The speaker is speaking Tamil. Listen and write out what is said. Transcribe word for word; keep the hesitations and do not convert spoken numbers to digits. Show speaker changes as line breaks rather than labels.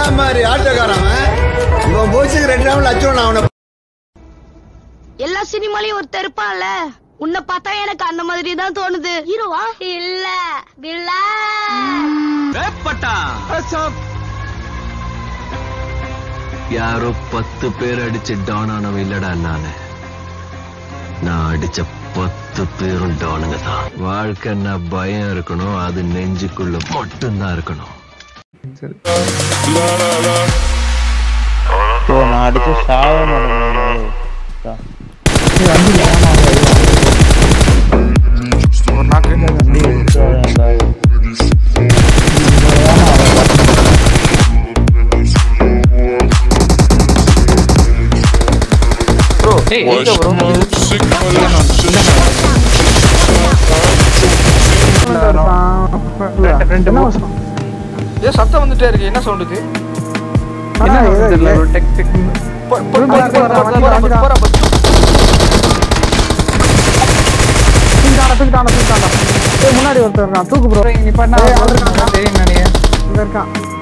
மாதிரி ஆட்டோக்காரன் இவன் போச்சுக்கு ரெண்டு நாள் லட்சம் நான் அவனை
எல்லா சினிமாலையும் ஒருத்தர் இருப்பான்ல உன்னை பார்த்தா எனக்கு அந்த மாதிரி தான் தோணுது ஹீரோவா இல்ல வில்லன்
யாரோ பத்து பேர் அடிச்சு டான் ஆனவன் இல்லடா நானு நான் அடிச்ச பத்து பேரும் டானுங்க தான் வாழ்க்கைன்னா பயம் இருக்கணும் அது நெஞ்சுக்குள்ள மட்டும்தான் இருக்கணும்
நான் அடிச்சு சாவ
சத்தம் வந்துட்டே இருக்கு என்ன சவுண்ட் இது
முன்னாடி ஒருத்தர் தூக்கு ப்ரோ நீ பண்ண தெரியும் நினைக்கிறேன்